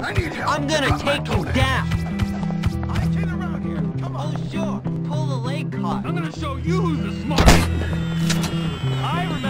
I need help. I'm gonna take you down. I ain't kidding around here. Come on. Oh, sure. Pull the leg cut. I'm gonna show you who's the smartest. I remember